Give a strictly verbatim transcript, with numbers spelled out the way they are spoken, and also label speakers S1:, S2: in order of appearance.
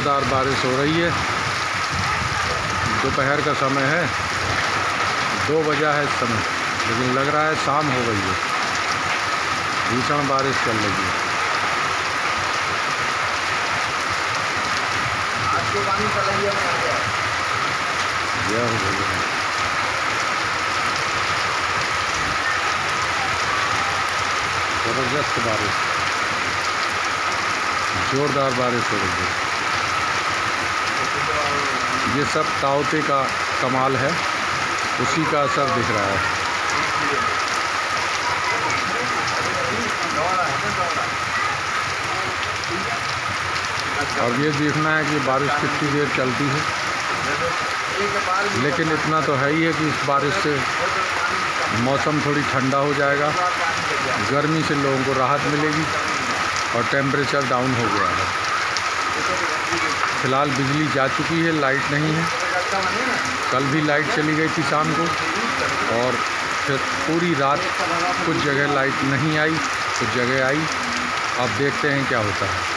S1: ज़ोरदार बारिश हो रही है। दोपहर का समय है, दो बजा है इस समय, लेकिन लग रहा है शाम हो गई है। भीषण बारिश चल रही है।
S2: पानी चलाइए
S1: ज़बरदस्त बारिश, ज़ोरदार बारिश हो रही है। ये सब तावते का कमाल है, उसी का असर दिख रहा है। अब ये देखना है कि बारिश कितनी देर चलती है, लेकिन इतना तो है ही है कि इस बारिश से मौसम थोड़ी ठंडा हो जाएगा, गर्मी से लोगों को राहत मिलेगी और टेम्परेचर डाउन हो गया है। फ़िलहाल बिजली जा चुकी है, लाइट नहीं है। कल भी लाइट चली गई थी शाम को, और फिर पूरी रात कुछ जगह लाइट नहीं आई, कुछ जगह आई। अब देखते हैं क्या होता है।